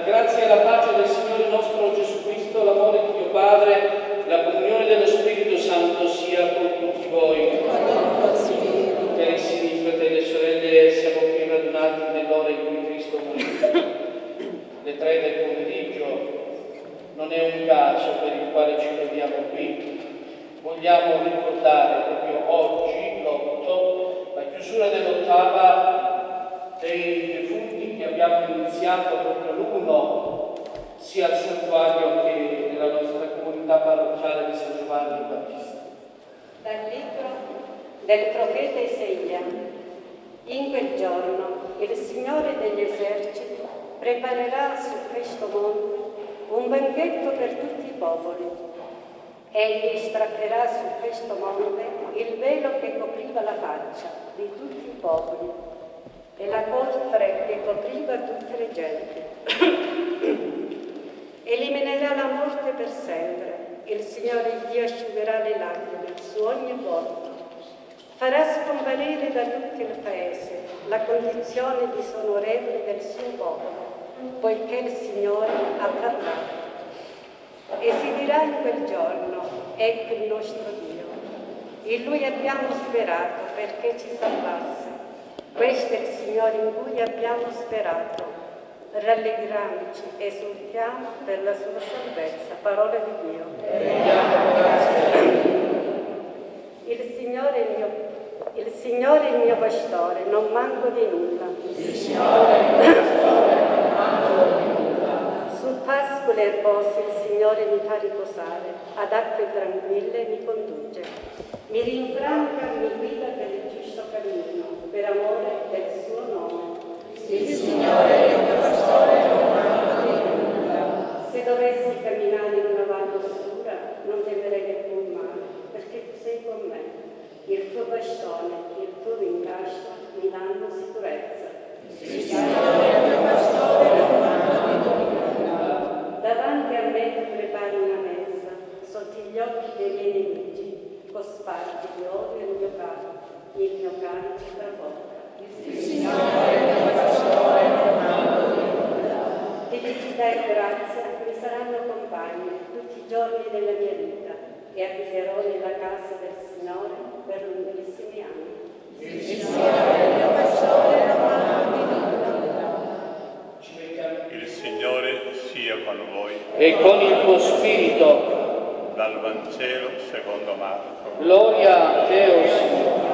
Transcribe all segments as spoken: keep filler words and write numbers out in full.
grazia e la pace del Signore nostro Gesù Cristo, l'amore di Dio Padre, la comunione dello Spirito Santo sia con tutti voi. Carissimi fratelli e sorelle, siamo qui radunati nell'ora in cui Cristo morì. Le tre del pomeriggio non è un caso per il quale ci troviamo qui. Vogliamo ricordare proprio oggi, l'otto, la chiusura dell'ottava dei defunti che abbiamo iniziato proprio l'uno, sia al santuario che nella nostra comunità parrocchiale di San Giovanni Battista. Dal libro del profeta Isaia. In quel giorno il Signore degli eserciti preparerà su questo monte un banchetto per tutti i popoli. Egli strapperà su questo monte il velo che copriva la faccia di tutti i popoli e la coltre che copriva tutte le genti. Eliminerà la morte per sempre. Il Signore Dio asciugherà le lacrime su ogni volto. Farà scomparire da tutto il paese la condizione disonorevole del suo popolo, poiché il Signore ha parlato. E si dirà in quel giorno: ecco il nostro Dio. In Lui abbiamo sperato perché ci salvasse. Questo è il Signore in cui abbiamo sperato. Rallegriamoci, esultiamo per la sua salvezza. Parola di Dio. Il Signore è il mio, il Signore è il mio pastore, non manco di nulla. Il Signore è il mio pastore, non manco di nulla. Sul pascolo erboso il Signore mi fa riposare, ad acque tranquille mi conduce. Mi rinfranca, mi guida per il giusto cammino, per amore del suo nome. Il Signore è il mio pastore, non manco di nulla. Se dovessi camminare in una valle oscura, non temerei neppur male, perché tu sei con me. Il tuo bastone, il tuo incasto mi danno sicurezza. Il Signore è il mio pastore, non manco di nulla. Davanti a me ti prepari una messa, sotto gli occhi dei miei nemici, cosparti di olio il mio capo, il mio calice travolta. Il Signore è il mio pastore, non manco di nulla. Felicità e grazia mi saranno compagni tutti i giorni della mia vita e abiterò nella casa del Signore per lunghissimi anni. Il Signore è il mio pastore, non manco di nulla. Il Signore sia con voi. E con il tuo spirito. Dal Vangelo secondo Marco. Gloria a te, o Signore.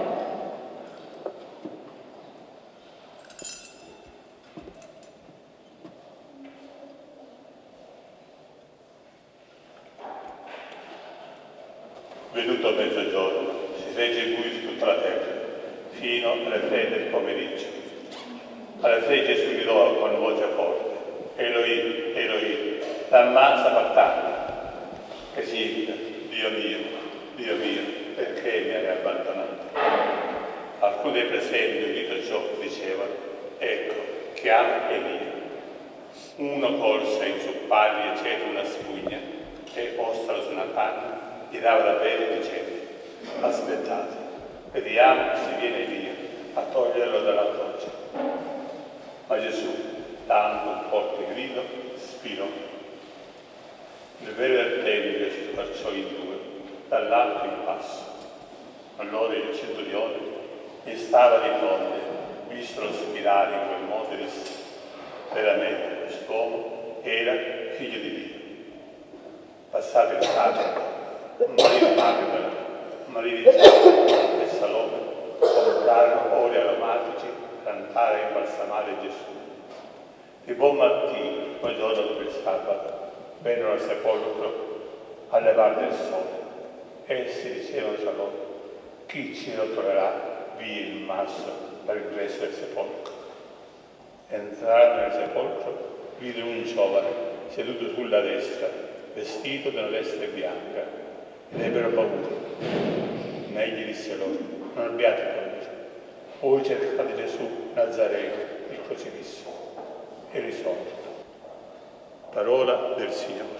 Venuto mezzogiorno, si fece buio su tutta la terra, fino alle tre del pomeriggio. Alle tre Gesù gridò con voce forte: Eloi, Eloi, lama sabachthani, che significa: Dio mio, Dio mio, perché mi hai abbandonato? Alcuni dei presenti, udito ciò, dicevano: ecco, chiama Elia. Uno corse a inzuppargli e cese una spugna e postala su una panna, gli dava da bere dicendo: aspettate, vediamo se viene Elia a toglierlo dalla croce. Ma Gesù, dando un forte grido, spirò. Il velo del tempio si squarciò in due, dall'alto in basso. Allora il centurione, che stava di fronte, vistolo spirare in quel modo, disse: veramente quest'uomo era figlio di Dio. Passato il sabato, Maria Magdalena, Maria di Giacomo e Salome comprarono oli aromatici per andare a imbalsamare Gesù. Di buon mattino, quel giorno dopo il sabato, vennero al sepolcro a levar del sole. Essi dicevano tra loro: chi ci rotolerà via il masso per il ingresso del sepolcro? Entrarono nel sepolcro, videro un giovane seduto sulla destra, vestito di una veste bianca, ed ebbero paura. Ma egli disse loro: non abbiate paura, voi cercate Gesù Nazareno, il crocifisso, e risorto. Parola del Signore.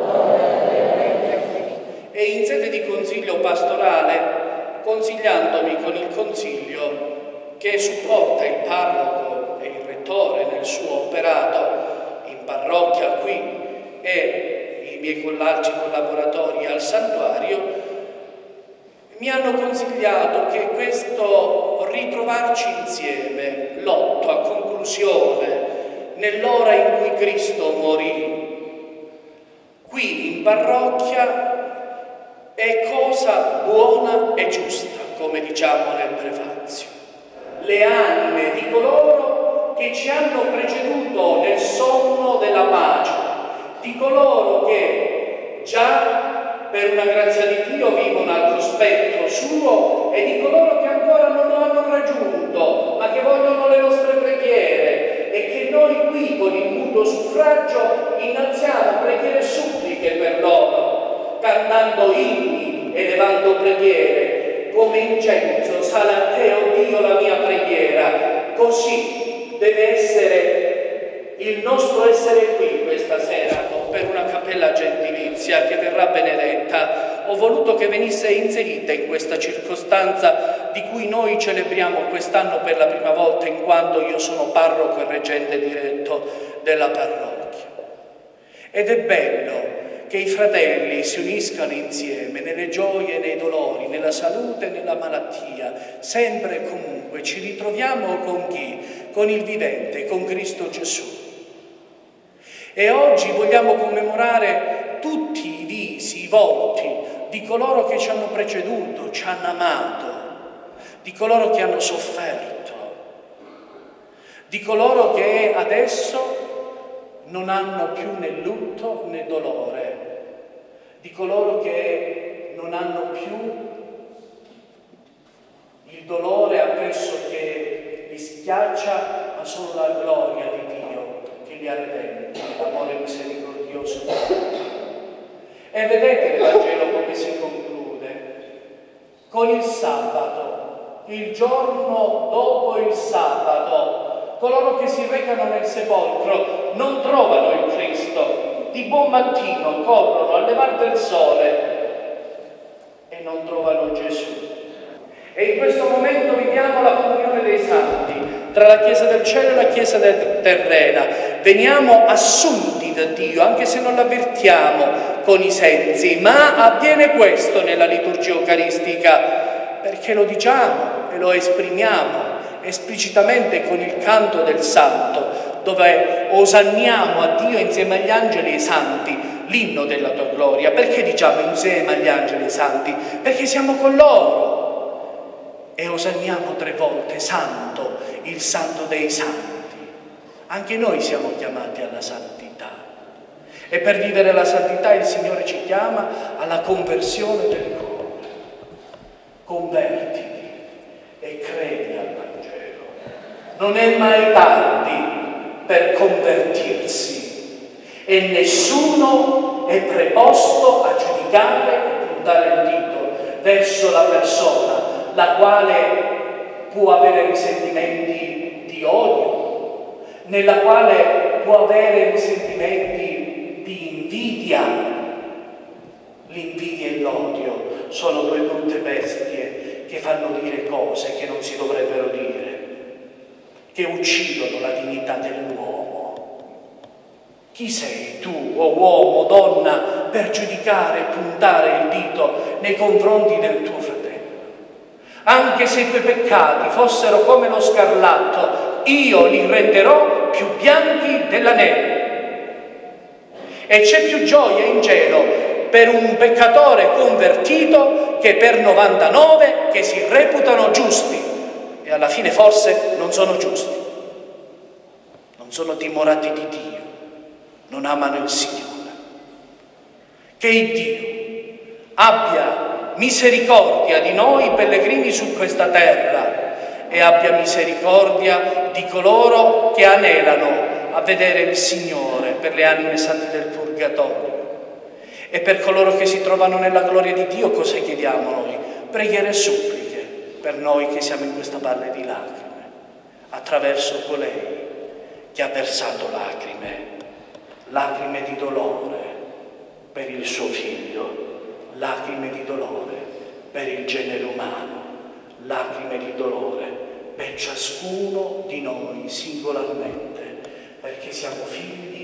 E in sede di consiglio pastorale, consigliandomi con il consiglio che supporta il parroco e il rettore nel suo operato, in parrocchia qui e i miei collagi collaboratori al santuario mi hanno consigliato che questo ritrovarci insieme, l'otto a conclusione, nell'ora in cui Cristo morì, qui in parrocchia, è cosa buona e giusta, come diciamo nel prefazio. Le anime di coloro che ci hanno preceduto nel sonno della pace, di coloro che già per una grazia di Dio vivono al cospetto suo e di coloro che ancora non lo hanno raggiunto, ma che vogliono le nostre preghiere e che noi qui con il mutuo suffragio innalziamo preghiere e suppliche per loro, cantando inni, elevando preghiere, come incenso sale a te, oh Dio, la mia preghiera. Così deve essere il nostro essere qui questa sera per una cappella gentilizia che verrà benedetta. Ho voluto che venisse inserita in questa circostanza di cui noi celebriamo quest'anno per la prima volta, in quanto io sono parroco e reggente diretto della parrocchia. Ed è bello che i fratelli si uniscano insieme nelle gioie e nei dolori, nella salute e nella malattia, sempre e comunque ci ritroviamo con chi? Con il vivente, con Cristo Gesù. E oggi vogliamo commemorare tutti i visi, i volti di coloro che ci hanno preceduto, ci hanno amato, di coloro che hanno sofferto, di coloro che adesso non hanno più né lutto né dolore, di coloro che non hanno più il dolore appresso che li schiaccia, ma solo la gloria di Dio che li ha redenti, l'amore misericordioso. E vedete il Vangelo come si conclude? Con il sabato, il giorno dopo il sabato, coloro che si recano nel sepolcro non trovano il Cristo. Di buon mattino corrono al levar del sole e non trovano Gesù. E in questo momento viviamo la comunione dei santi tra la Chiesa del cielo e la Chiesa terrena. Veniamo assunti da Dio, anche se non l'avvertiamo con i sensi, ma avviene questo nella liturgia eucaristica, perché lo diciamo e lo esprimiamo esplicitamente con il canto del Santo, dove osanniamo a Dio insieme agli angeli e ai santi l'inno della tua gloria. Perché diciamo insieme agli angeli e ai santi? Perché siamo con loro e osanniamo tre volte santo, il santo dei santi. Anche noi siamo chiamati alla santità e per vivere la santità il Signore ci chiama alla conversione del cuore. Convertiti e credi al Vangelo. Non è mai tardi per convertirsi e nessuno è preposto a giudicare e puntare il dito verso la persona la quale può avere risentimenti di odio, nella quale può avere risentimenti di invidia. L'invidia e l'odio sono due brutte bestie che fanno dire cose che non si dovrebbero dire, che uccidono la dignità dell'uomo. Chi sei tu, o uomo, donna, per giudicare e puntare il dito nei confronti del tuo fratello? Anche se i tuoi peccati fossero come lo scarlatto, io li renderò più bianchi della neve. E c'è più gioia in cielo per un peccatore convertito che per novantanove che si reputano giusti e alla fine forse non sono giusti, non sono timorati di Dio, non amano il Signore. Che il Dio abbia misericordia di noi pellegrini su questa terra e abbia misericordia di coloro che anelano a vedere il Signore, per le anime sante del purgatorio. E per coloro che si trovano nella gloria di Dio cosa chiediamo noi? Preghiere e suppliche per noi che siamo in questa valle di lacrime, attraverso colei che ha versato lacrime, lacrime di dolore per il suo figlio, lacrime di dolore per il genere umano, lacrime di dolore per ciascuno di noi singolarmente, perché siamo figli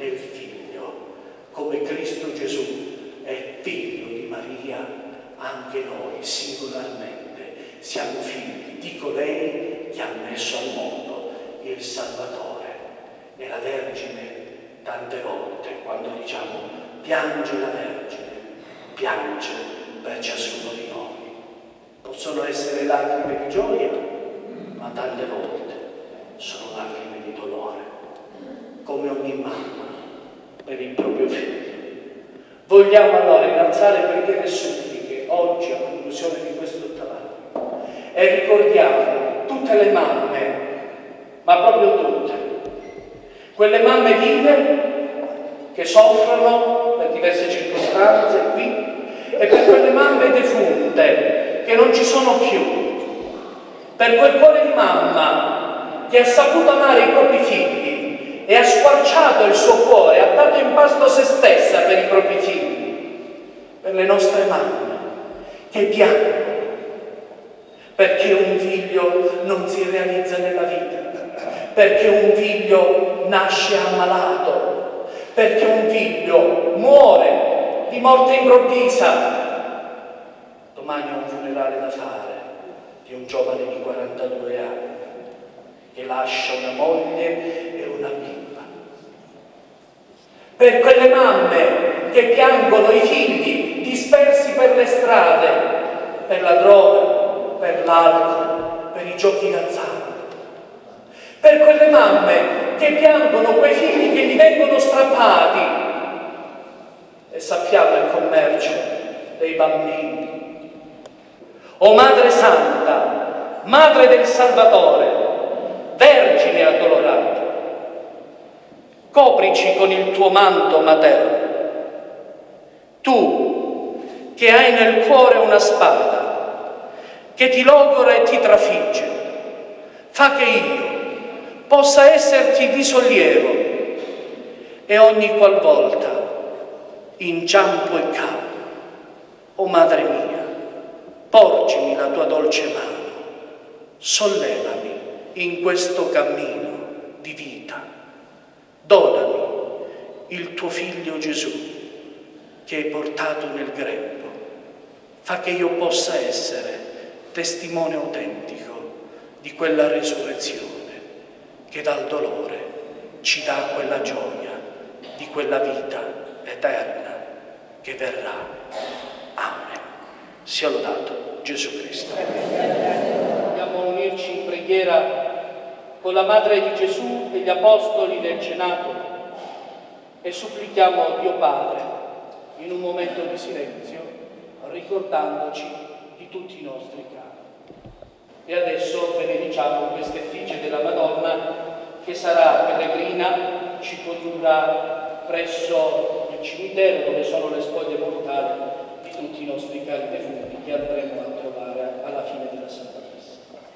nel Figlio. Come Cristo Gesù è figlio di Maria, anche noi singolarmente siamo figli di colei che ha messo al mondo il Salvatore. E la Vergine, tante volte, quando diciamo piange la Vergine, piange per ciascuno di noi. Possono essere lacrime di gioia, ma tante volte sono lacrime di dolore, come ogni mamma per il proprio figlio. Vogliamo allora innalzare preghiere e suppliche oggi a conclusione di questo ottavario e ricordiamo tutte le mamme, ma proprio tutte, quelle mamme vive che soffrono per diverse circostanze qui, e per quelle mamme defunte che non ci sono più, per quel cuore di mamma che ha saputo amare i propri figli e ha squarciato il suo cuore, ha dato in pasto se stessa per i propri figli, per le nostre mamme che piangono perché un figlio non si realizza nella vita, perché un figlio nasce ammalato, perché un figlio muore di morte improvvisa. Domani ho un funerale da fare di un giovane di quarantadue anni che lascia una moglie e una bimba. Per quelle mamme che piangono i figli dispersi per le strade, per la droga, per l'alcol, per i giochi d'azzardo. Per quelle mamme che piangono quei figli che gli vengono strappati. E sappiamo il commercio dei bambini. O Madre Santa, Madre del Salvatore, Vergine addolorata, coprici con il tuo manto materno. Tu, che hai nel cuore una spada, che ti logora e ti trafigge, fa che io possa esserti di sollievo e ogni qualvolta inciampo e cado, o Madre mia, porgimi la tua dolce mano, sollevami in questo cammino di vita, donami il tuo Figlio Gesù che hai portato nel grembo, fa che io possa essere testimone autentico di quella resurrezione che dal dolore ci dà quella gioia di quella vita eterna che verrà. Amen. Sia lodato Gesù Cristo. Vogliamo unirci in preghiera con la Madre di Gesù e gli Apostoli del Cenacolo e supplichiamo Dio Padre in un momento di silenzio, ricordandoci di tutti i nostri cari. E adesso benediciamo questa effigie della Madonna che sarà pellegrina, ci condurrà presso il cimitero dove sono le spoglie mortali di tutti i nostri cari defunti che andremo a trovare alla fine della Santa Messa.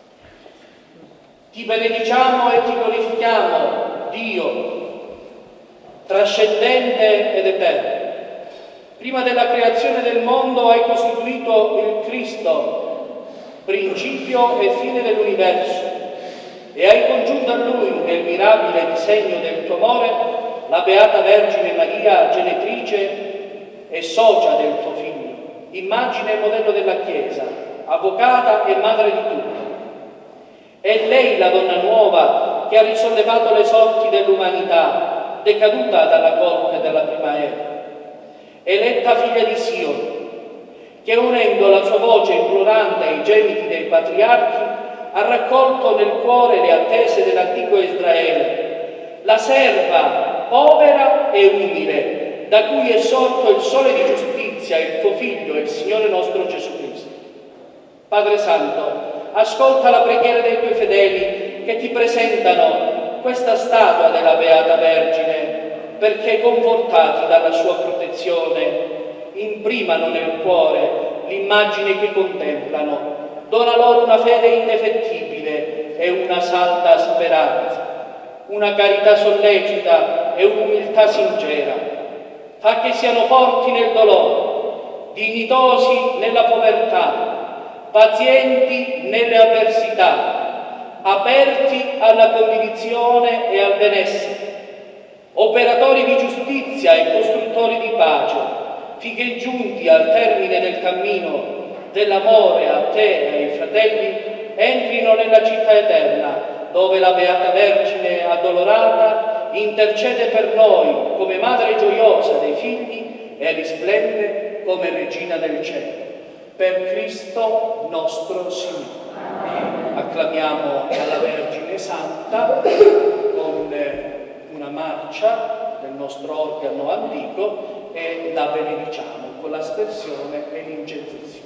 Ti benediciamo e ti glorifichiamo, Dio, trascendente ed eterno. Prima della creazione del mondo hai costituito il Cristo, principio e fine dell'universo, e hai congiunto a Lui nel mirabile disegno del tuo amore la Beata Vergine Maria, genetrice e socia del tuo Figlio, immagine e modello della Chiesa, avvocata e madre di tutti. È lei la donna nuova che ha risollevato le sorti dell'umanità, decaduta dalla corte della prima era, eletta figlia di Sion, che unendo la sua voce implorante ai gemiti dei patriarchi ha raccolto nel cuore le attese dell'antico Israele, la serva povera e umile, da cui è sorto il sole di giustizia, il tuo Figlio e il Signore nostro Gesù Cristo. Padre Santo, ascolta la preghiera dei tuoi fedeli che ti presentano questa statua della Beata Vergine, perché confortati dalla sua protezione imprimano nel cuore l'immagine che contemplano. Dona loro una fede indefettibile e una salda speranza, una carità sollecita e un'umiltà sincera. Fa che siano forti nel dolore, dignitosi nella povertà, pazienti nelle avversità, aperti alla condivisione e al benessere. operatori di giustizia e costruttori di pace, finché giunti al termine del cammino dell'amore a te e ai fratelli, entrino nella città eterna, dove la Beata Vergine addolorata intercede per noi come madre gioiosa dei figli e risplende come regina del cielo. Per Cristo nostro Signore. Acclamiamo alla Vergine Santa con una marcia del nostro organo antico e la benediciamo con l'aspersione e l'incensazione.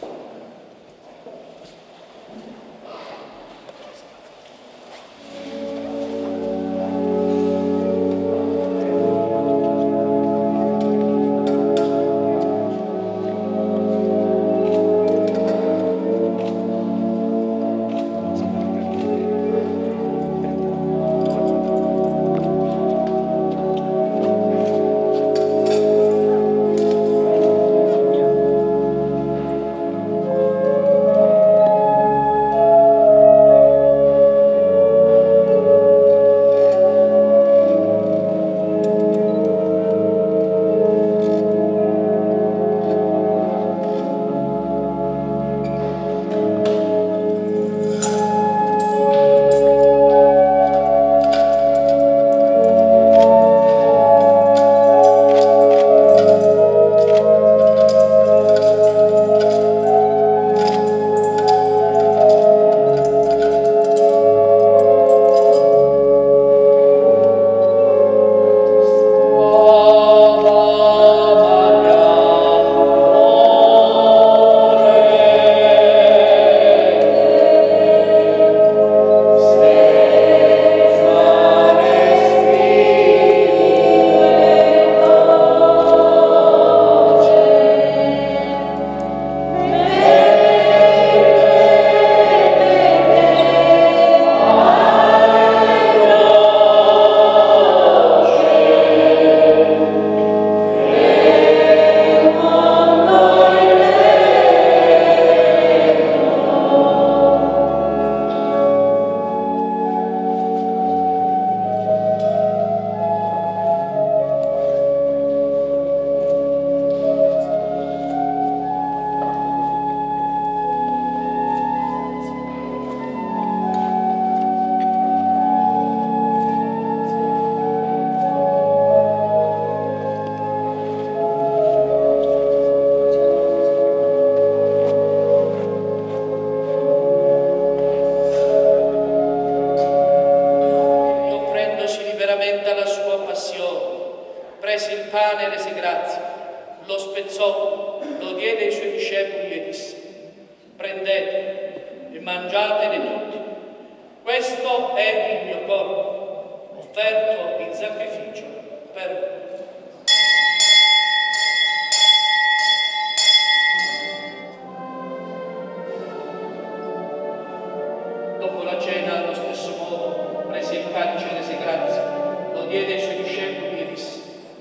Dopo la cena, allo stesso modo, prese il calice e rese grazie, lo diede ai suoi discepoli e disse: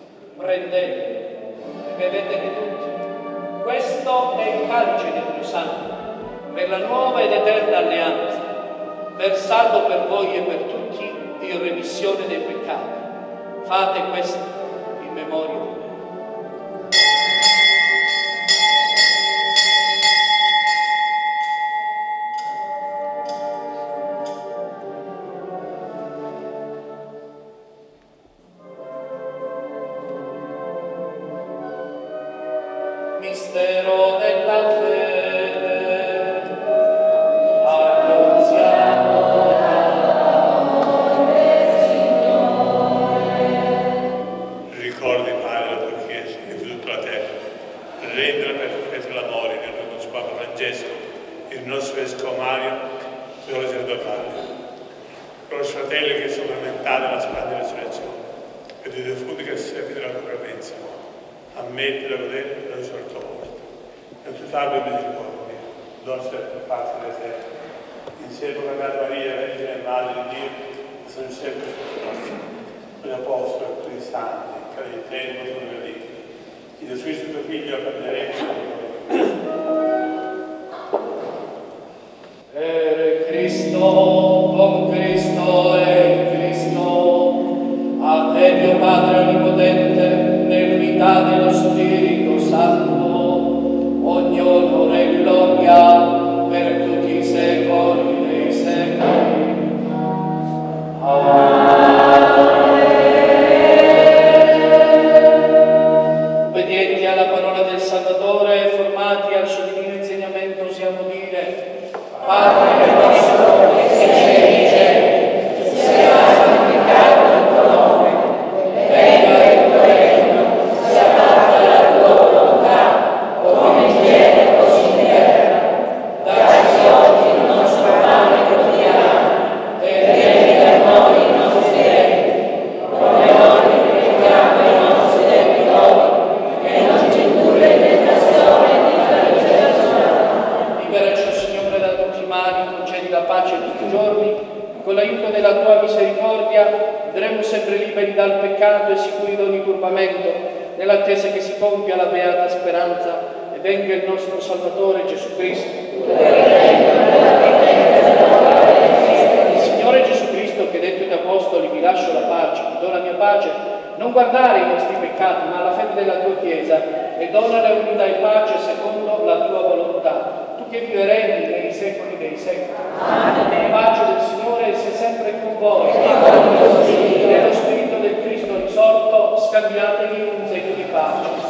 prendete e bevetene tutti. Questo è il calice del mio sangue, per la nuova ed eterna alleanza, versato per voi e per tutti in remissione dei peccati. Fate questo in memoria di me. Mistero della fede, annunziamo l'amore, Signore. Ricordi, Padre, la tua Chiesa e di tutta la terra, per rendere perfetto l'amore del nostro Papa Francesco, il nostro Vescovo Mario, il nostro sacerdotale, con i fratelli che sono aumentati alla splendida resurrezione, e dei defunti che servono della tua presenza, ammettere a godere della risorta vostra. E tu salve e misericordia, nostra parte della terra, insieme con la Beata Maria, Vergine e Madre di Dio, e sono sempre sposati, con gli apostoli, con i santi, con il tempo di una vita. Chi Gesù Cristo tuo Figlio prenderemo Per Cristo, con Cristo e in Cristo, a te Dio Padre, gloria, vivremo sempre liberi dal peccato e sicuri da ogni turbamento, nell'attesa che si compia la beata speranza e venga il nostro Salvatore Gesù Cristo. Il Signore Gesù Cristo, che detto agli Apostoli, vi lascio la pace, vi do la mia pace, non guardare i nostri peccati, ma la fede della tua Chiesa, e donale unità e pace secondo la tua volontà. Tu che vivi e regni nei secoli dei secoli. La pace del Signore sia sempre con voi. E nello Spirito del Cristo risorto scambiatevi un segno di pace.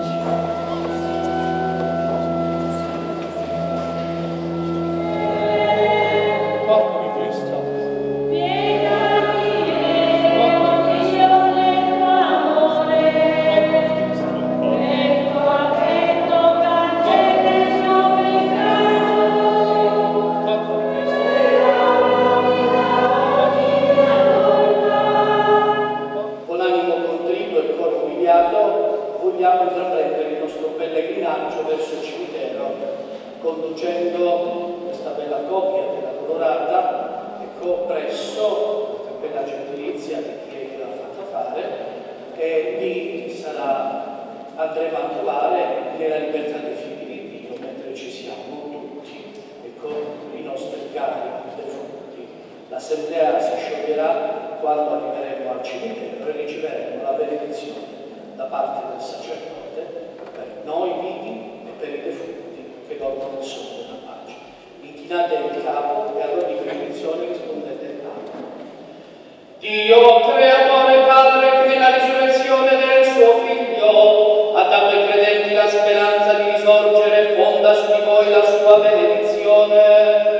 Vogliamo intraprendere il nostro pellegrinaggio verso il cimitero, conducendo questa bella coppia della Colorata, ecco, presso la bella gentilizia di chi l'ha fatta fare, e lì sarà, andremo a trovare nella libertà dei figli di Dio, mentre ci siamo tutti, ecco, i nostri cari defunti. L'assemblea si scioglierà quando arriveremo al cimitero e riceveremo la benedizione da parte del sacerdote per noi vivi e per i defunti che dormono nel sonno della pace. Inchinate il capo e allora di benedizione rispondete Amen. Dio, creatore Padre, che nella risurrezione del suo Figlio ha dato ai credenti la speranza di risorgere, fonda su di voi la sua benedizione.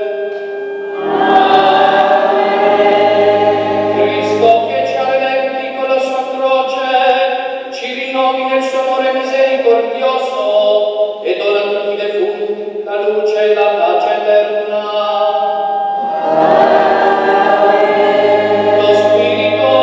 Nel suo amore misericordioso e dona a tutti i defunti la luce e la pace eterna. Lo Spirito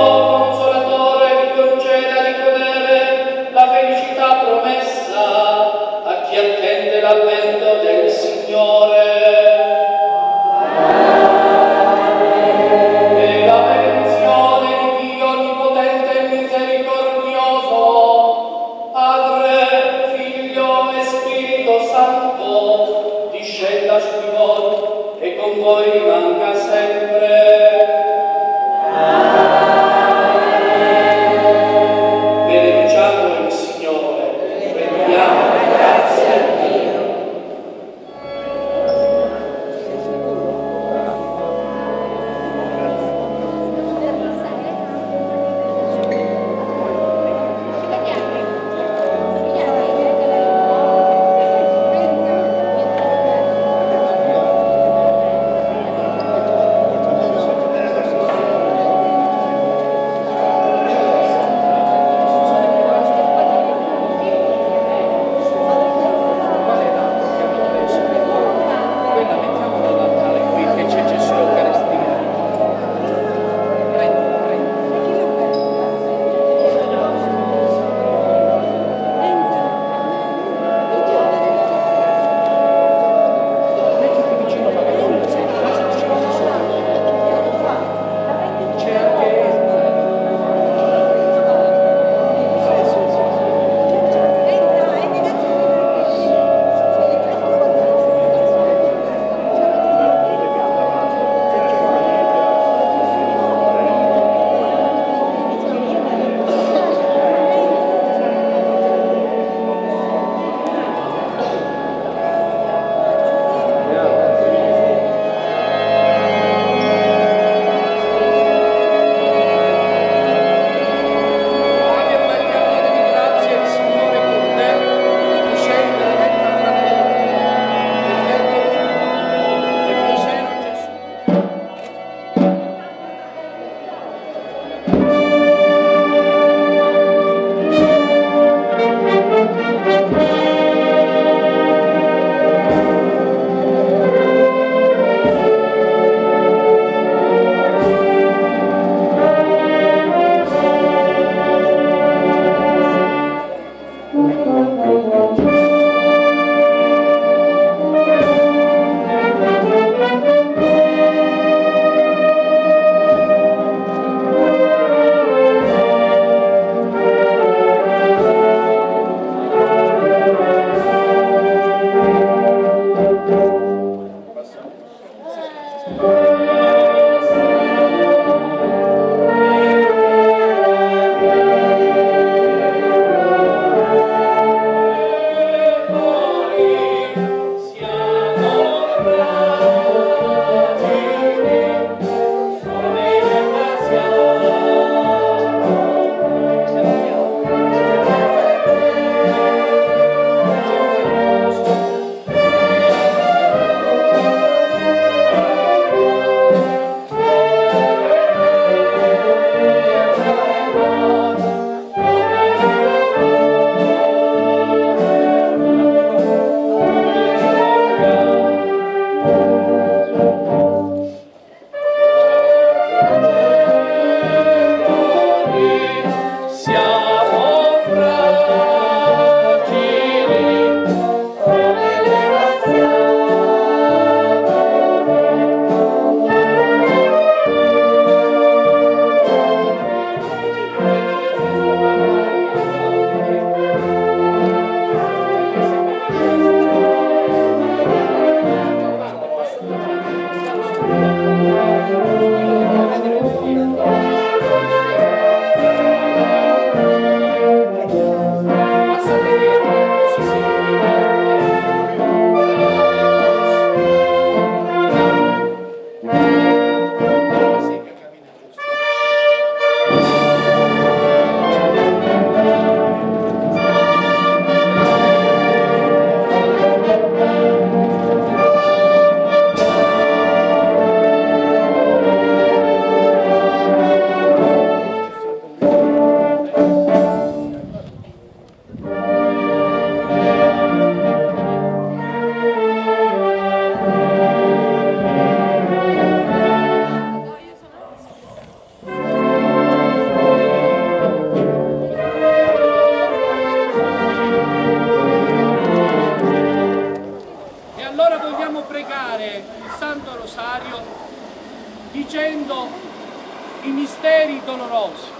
dolorosi.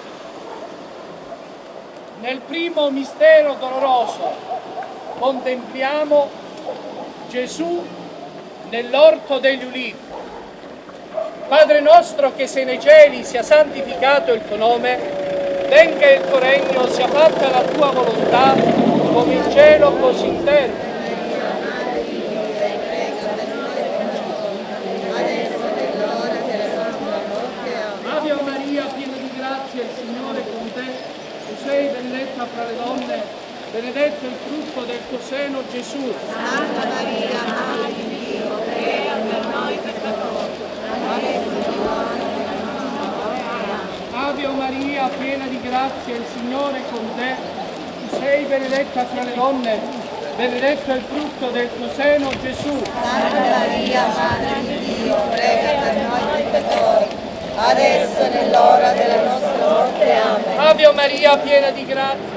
Nel primo mistero doloroso contempliamo Gesù nell'orto degli ulivi. Padre nostro che sei nei cieli, sia santificato il tuo nome, venga il tuo regno, sia fatta la tua volontà, come in cielo così in terra. Ave Maria, piena di grazia, il Signore è con te, tu sei benedetta fra le donne, benedetto il frutto del tuo seno, Gesù. Santa Maria, Madre di Dio, prega per noi peccatori, adesso è l'ora della nostra morte. Ave Maria, piena di grazia, il Signore è con te, tu sei benedetta fra le donne, benedetto il frutto del tuo seno, Gesù. Santa Maria, Madre di Dio, prega per noi peccatori, adesso è nell'ora della nostra morte. Amen. Ave Maria, piena di grazia.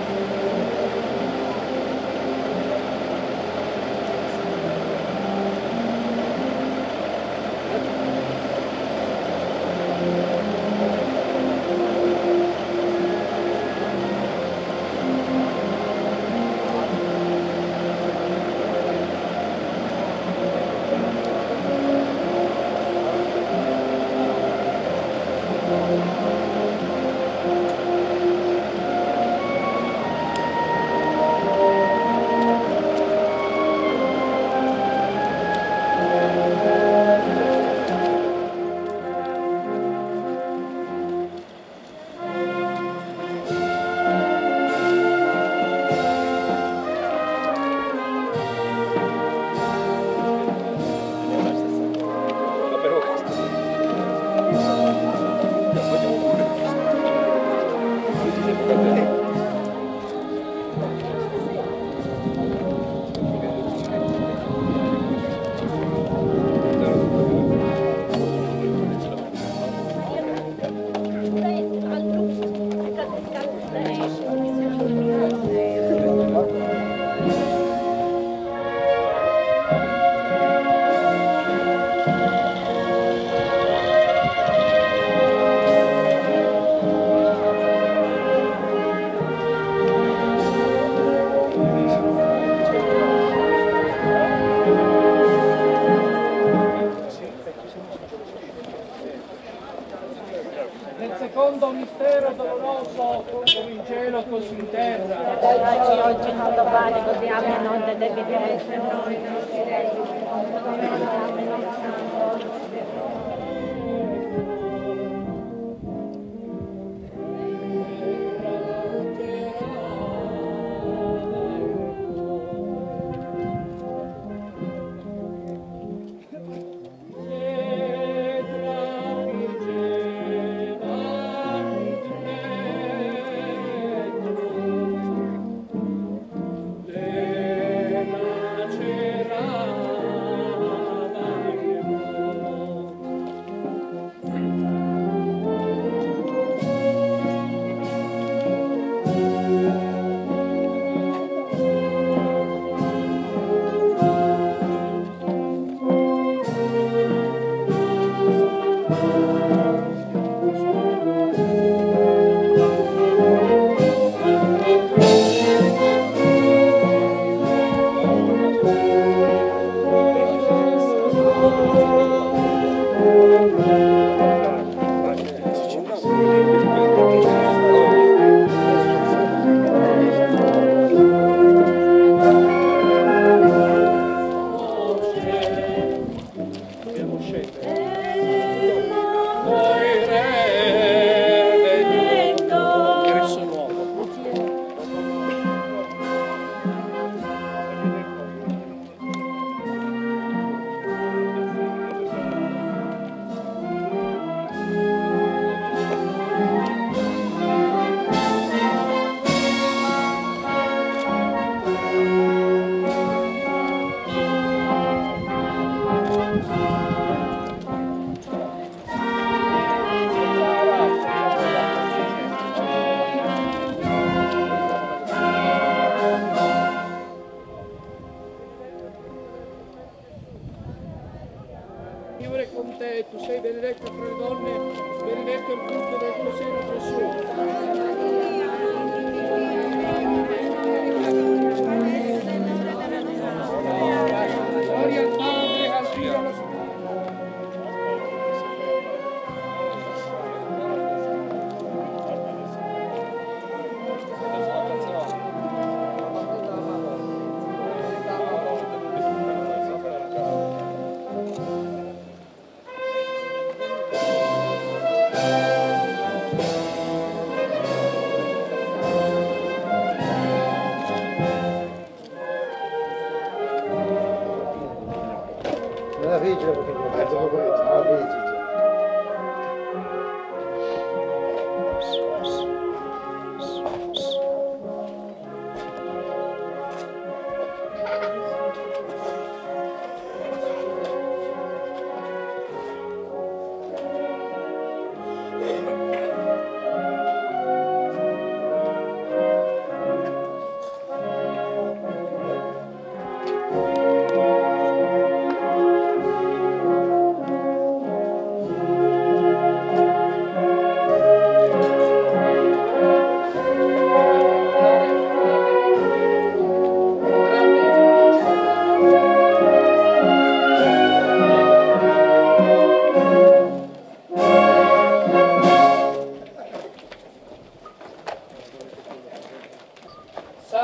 Secondo mistero doloroso, come in cielo così in terra. Dacci oggi il nostro pane quotidiano e non del debito per noi. Le macerà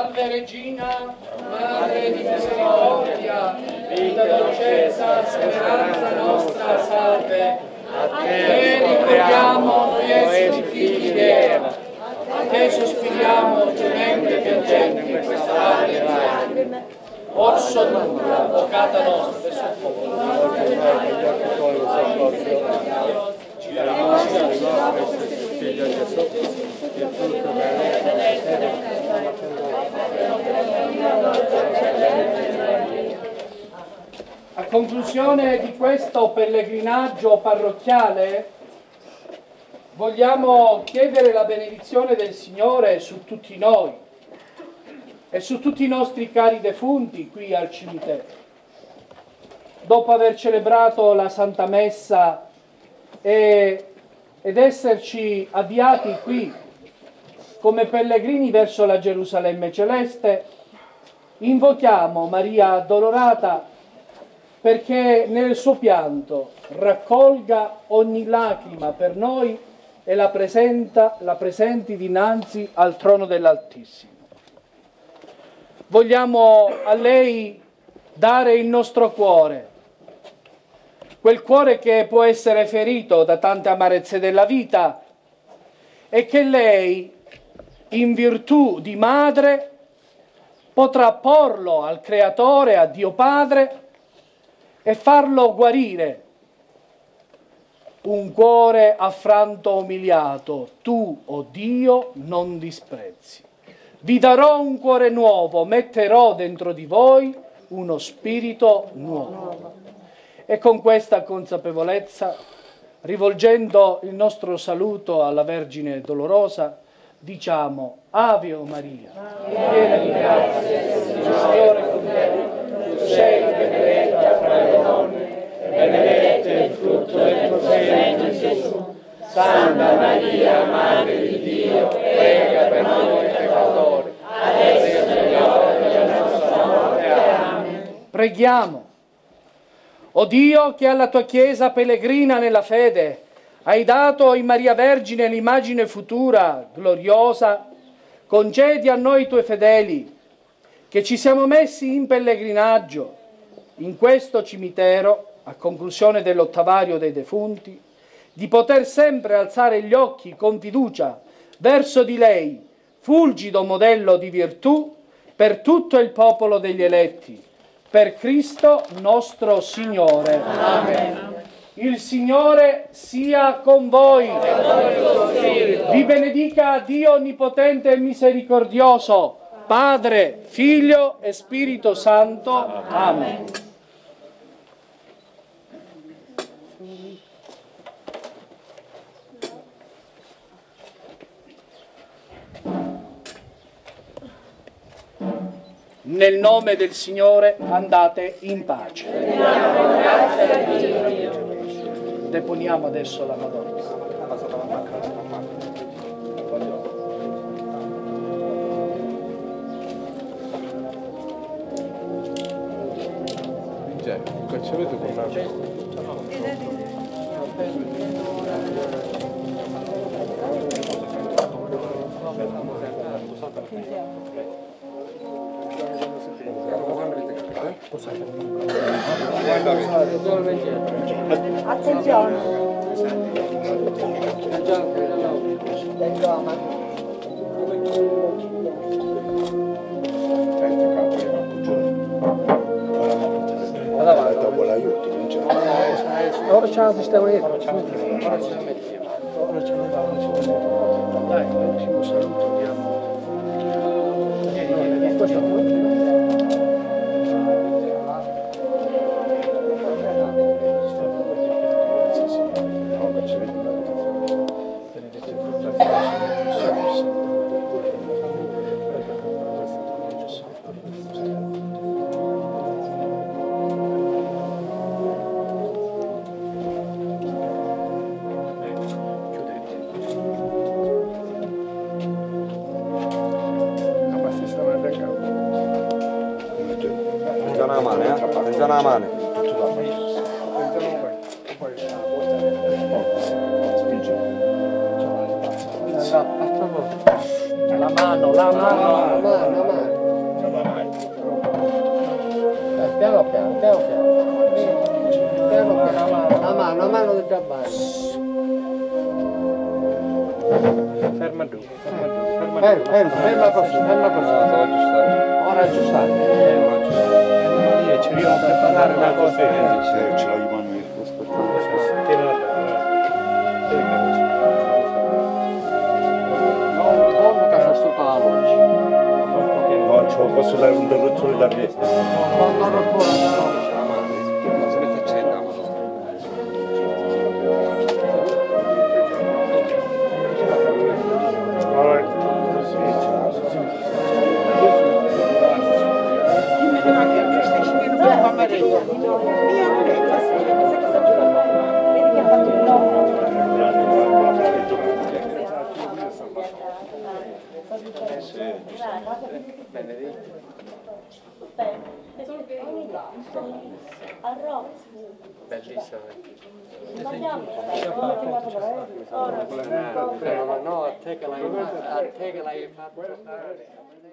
Salve Regina, Madre di misericordia, vita, dolcezza, speranza nostra, salve. A te ricordiamo noi esseri figli di Eva, a te sospiriamo, gemendo e piangendo in questa area di lacrime. Orso dura, avvocata nostra, verso il popolo. A conclusione di questo pellegrinaggio parrocchiale vogliamo chiedere la benedizione del Signore su tutti noi e su tutti i nostri cari defunti qui al cimitero. Dopo aver celebrato la Santa Messa e, ed esserci avviati qui come pellegrini verso la Gerusalemme celeste, invochiamo Maria Addolorata perché nel suo pianto raccolga ogni lacrima per noi e la, presenta, la presenti dinanzi al trono dell'Altissimo. Vogliamo a lei dare il nostro cuore, quel cuore che può essere ferito da tante amarezze della vita e che lei, in virtù di madre, potrà porlo al Creatore, a Dio Padre, e farlo guarire. Un cuore affranto umiliato, tu, o oh Dio, non disprezzi. Vi darò un cuore nuovo, metterò dentro di voi uno spirito nuovo. E con questa consapevolezza, rivolgendo il nostro saluto alla Vergine Dolorosa, diciamo: Ave o Maria, piena di grazia, il Signore è con te, tu sei benedetta fra le donne, e benedetto è il frutto del tuo seno, Gesù. Santa Maria, Madre di Dio, prega per noi peccatori, adesso è l'ora della nostra morte. Amen. Preghiamo. O Dio, che alla tua Chiesa pellegrina nella fede hai dato in Maria Vergine l'immagine futura, gloriosa, concedi a noi tuoi fedeli, che ci siamo messi in pellegrinaggio in questo cimitero, a conclusione dell'ottavario dei defunti, di poter sempre alzare gli occhi con fiducia verso di lei, fulgido modello di virtù per tutto il popolo degli eletti, per Cristo nostro Signore. Amen. Il Signore sia con voi. Vi benedica Dio Onnipotente e Misericordioso, Padre, Figlio e Spirito Santo. Amen. Nel nome del Signore andate in pace. Deponiamo adesso la Madonna. Che avete portato? Attenzione. Dopo l'aiuti, non c'è. Ora c'è la sistema dietro. Ora ce la mettiamo. Ora ce la mettiamo. Dai, l'ultimo saluto andiamo. Vieni, vieni, vieni. Questo una mano, eh? Prendi una mano. La mano, la mano, la mano. piano, piano piano. Piano piano, la mano, la mano del giabbato. Ferma giù, ferma giù, ferma giù. Ferma, ferma così, ferma così. Ora aggiustate. Ora aggiustate. Io ci riesco a preparare una cosa. Ce l'ho in mano io, aspetta. Tienila bene. Non buono che fa sto palo. No, ci posso dare un interruttore da via. No, no, non può, no. Se ne facendo. Bellissimo. Ora, No, a te che l'hai fatto.